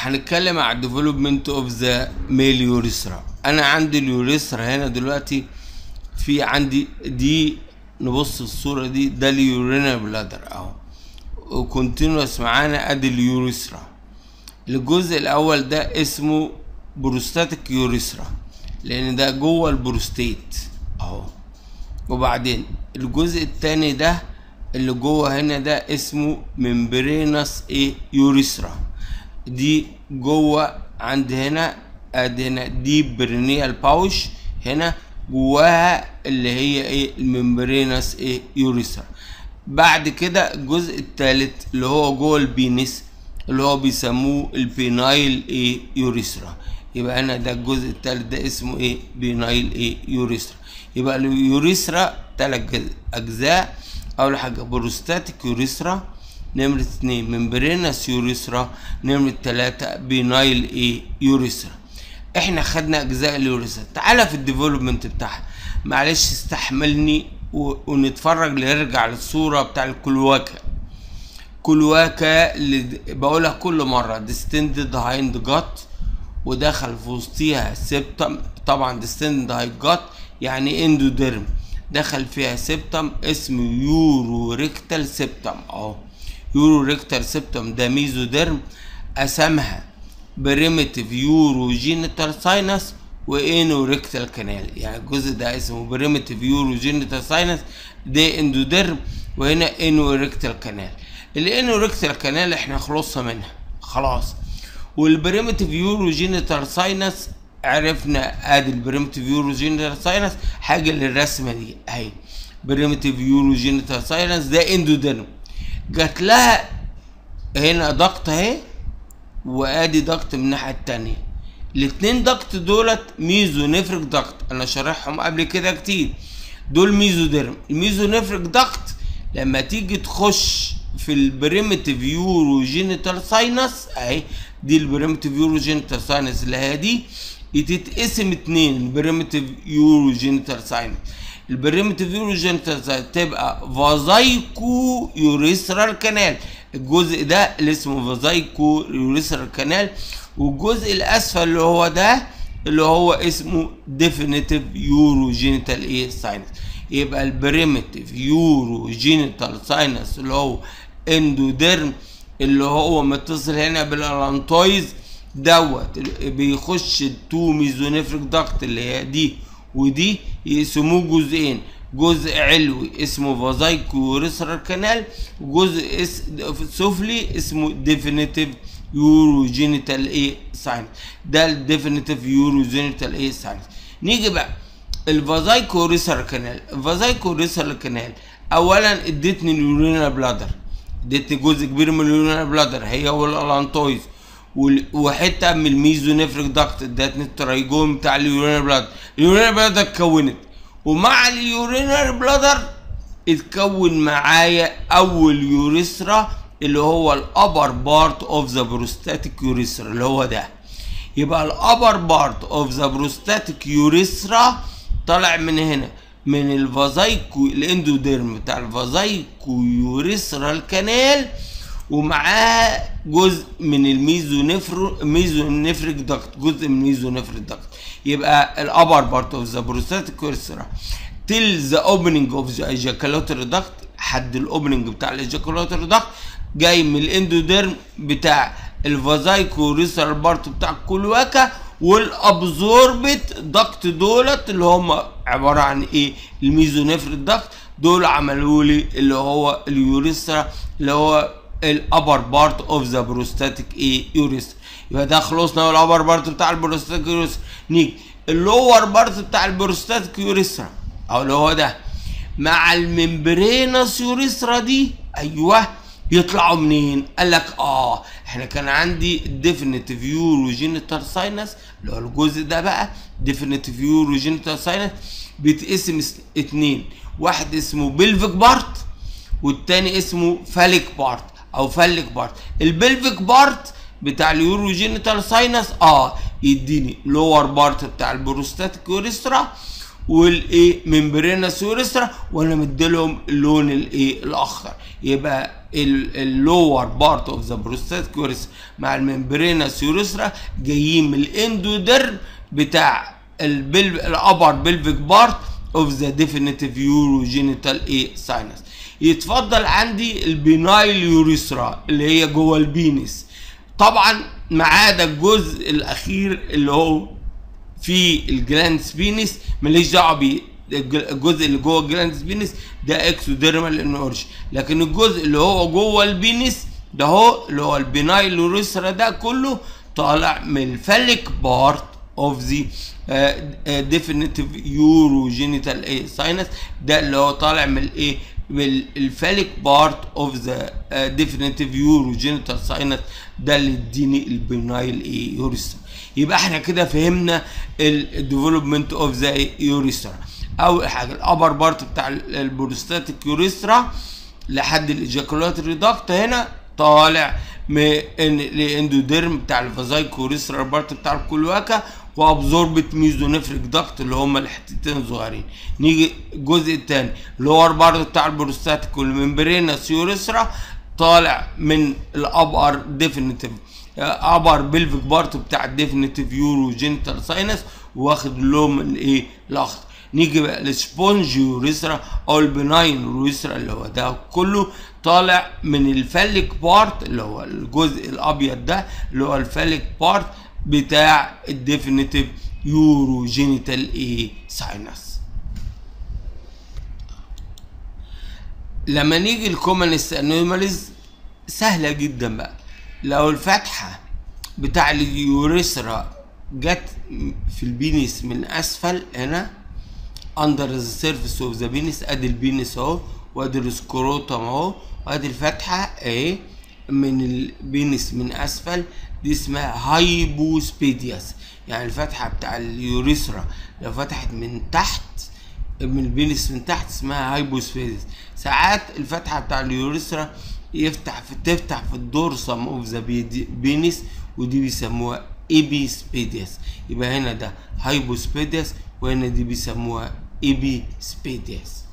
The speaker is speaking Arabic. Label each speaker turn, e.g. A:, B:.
A: هنتكلم على development of the male urethra. انا عندي اليوريثرا هنا دلوقتي، في عندي دي، نبص الصورة دي، ده اليورينال بلادر اهو، وكونتينوس معانا ادي اليوريثرا. الجزء الاول ده اسمه بروستاتيك يوريثرا لان ده جوه البروستيت اهو. وبعدين الجزء التاني ده اللي جوه هنا ده اسمه ممبرينس يوريثرا، دي جوه عند هنا ادي هنا دي برينيال باوش، هنا جواها اللي هي الممبرينس يوريثرا. بعد كده الجزء الثالث اللي هو جوه البينس اللي هو بيسموه البينايل يوريثرا. يبقى هنا ده الجزء الثالث ده اسمه بينايل يوريثرا. يبقى اليوريثرا 3 اجزاء. اول حاجه بروستاتيك يوريثرا، نمرة 2 ممبرينس يوريثرا، نمرة 3 بينايل يوريثرا. احنا خدنا اجزاء اليوريثرا. تعالى في الديفلوبمنت بتاعها، معلش استحملني ونتفرج نرجع للصورة بتاع الكلواكة. كلواكة اللي بقولها كل مرة ديستندد هايند جات ودخل في وسطيها سيبتم، طبعا ديستندد هايند جات يعني اندوديرم، دخل فيها سيبتم اسمه يورو ريكتال سيبتم اهو. يورو ريكتال سيبتم ده ميزوديرم، قسمها بريميتيف يورو جينيتال ساينس وانو ريكتال كانال. يعني الجزء ده اسمه بريميتيف يورو جينيتال ساينس ده اندوديرم، وهنا انو ريكتال كانال. الانو ريكتال كانال احنا خلصنا منها خلاص. والبريميتيف يورو جينيتال ساينس عرفنا ادي البريميتيف يورو جينيتال ساينس، حاجه للرسمه دي اهي بريميتيف يورو جينيتال ساينس ده اندوديرم. جات لها هنا ضغط اهي، وادي ضغط من الناحيه التانيه. الاتنين ضغط دولت ميزونيفريك ضغط، انا شارحهم قبل كده كتير. دول ميزوديرم. الميزونيفريك ضغط لما تيجي تخش في البريميتيف يورو جينيتال ساينس اهي، دي البريميتيف يورو جينيتال ساينس اللي هي دي، تتقسم 2. البريميتيف يورو جينيتال ساينس، البريميتيف يورو جينيتال ساينس تبقى فازايكو يوريثرال كانال، الجزء ده اللي اسمه فازايكو يوريثرال كانال. والجزء الاسفل اللي هو ده اللي هو اسمه ديفينيتيف يورو جينيتال ساينس. يبقى البريميتيف يورو جينيتال ساينس اللي هو اندوديرم اللي هو متصل هنا بالالانتويز دوت، بيخش التو ميزونيفريك ضغط اللي هي دي ودي، يقسموه جزئين، جزء علوي اسمه فازايكو يوريثرال كانال، وجزء سفلي اسمه ديفينيتيف يورو جينيتال ساينس. ده الديفينيتيف يورو جينيتال ساينس. نيجي بقى الفازايكو يوريثرال كانال. الفازايكو يوريثرال كانال اولا ادتني اليورينال بلادر، ادتني جزء كبير من اليورينال بلادر هي والالانتويز، وحته من الميزونيفريك ضغط ادتني الترايجون بتاع اليورينال بلادر. اليورينال بلادر اتكونت، ومع اليورينال بلادر اتكون معايا اول يوريثرا اللي هو الابر بارت اوف ذا بروستاتيك يوريثرا اللي هو ده. يبقى الابر بارت اوف ذا بروستاتيك يوريثرا طالع من هنا من الفازايكو الاندوديرم بتاع الفازايكو يوريثرال كانال، ومعاه جزء من الميزونيفريك ضغط، جزء من الميزونيفريك ضغط. يبقى الابر بارت اوف ذا بروستاتيك يوريثرا تيل ذا اوبننج اوف ذا ايجاكولاتوري ضغط، حد الاوبننج بتاع الايجاكولاتوري ضغط جاي من الاندوديرم بتاع الفازايكو يوريثرال بارت بتاع الكلواكا، والابزوربت ضغط دولت اللي هم عباره عن الميزونيفريك ضغط، دول عملوا لي اللي هو اليوريثرا اللي هو الابر بارت اوف ذا بروستاتيك يوريثرا. يبقى ده خلصنا من الابر بارت بتاع البروستاتيك يوريثرا. نيجي اللور بارت بتاع البروستاتيك يوريثرا او اللي هو ده مع الممبرينس يوريثرا دي، ايوه يطلعوا منين؟ قال لك احنا كان عندي الديفينيتيف يورو جينيتال ساينس اللي هو الجزء ده بقى ديفينيتيف يورو جينيتال ساينس بيتقسم 2، واحد اسمه بلفيك بارت والتاني اسمه فاليك بارت او فاليك بارت. البلفيك بارت بتاع اليورو جينيتال ساينس يديني لور بارت بتاع البروستاتيك يوريثرا، والايه ممبرينس يوريثرا، وانا مديلهم اللون الايه الاخضر. يبقى اللور بارت اوف ذا بروستاتيك يوريثرا مع الممبرينس يوريثرا جايين من الاندوديرم بتاع الابر بلفيك بارت اوف ذا ديفينيتيف يوروجينيتال ايه ساينس. يتفضل عندي البينايل يوريثرا اللي هي جوه البينس، طبعا ما عدا الجزء الاخير اللي هو في الجلاندس بينس ماليش دعوه بيه، الجزء اللي جوه الجلاندس بينس ده اكسوديرمال انورج، لكن الجزء اللي هو جوه البينس ده هو اللي هو البينايل يوريثرا ده كله طالع من الفاليك بارت اوف ذا ديفينيتيف يوروجينيتال ايه ساينس، ده اللي هو طالع من الايه من الفاليك بارت اوف ذا ديفينيتيف يوروجينيتال ساينس، ده اللي اديني البينايل ايه يوريثرا. يبقى احنا كده فهمنا الديفلوبمنت اوف ذا يوريثرا. اول حاجه الابر بارت بتاع البروستاتيك يوريثرا لحد الايجاكولاتوري داكت هنا طالع من الاندوديرم بتاع الفازايك يوريثرا بارت بتاع الكلواكا، وابزوربت ميزونيفريك داكت اللي هما الحتتين الصغيرين. نيجي الجزء الثاني اللور بارت بتاع البروستاتيك والممبرينس يوريثرا طالع من الابر ديفينيتيف ابر بلفيك بارت بتاع الديفينيتيف يوروجينيتال ساينس، واخد اللون الايه الاخضر. نيجي بقى للسبونج يوريثرا او البناين يوريثرا اللي هو ده كله طالع من الفاليك بارت اللي هو الجزء الابيض ده اللي هو الفاليك بارت بتاع الديفينيتيف يوروجينيتال ايه ساينس. لما نيجي الكومنست انوماليز سهله جدا بقى. لو الفتحه بتاع اليوريثرا جت في البينس من اسفل هنا under the surface of the penis، ادي البينس اهو، وادي السكروتم اهو، وادي الفتحه اهي من البينس من اسفل، دي اسمها هايبوسبيدياس. يعني الفتحه بتاع اليوريثرا لو فتحت من تحت من البينس من تحت اسمها هايبوسبيدياس. ساعات الفتحه بتاع اليوريثرا تفتح في الدورسم اوف ذا بينس، ودي بيسموها ايبيسبيدياس. يبقى هنا ده هايبوسبيدياس، وهنا دي بيسموها ايبيسبيدياس.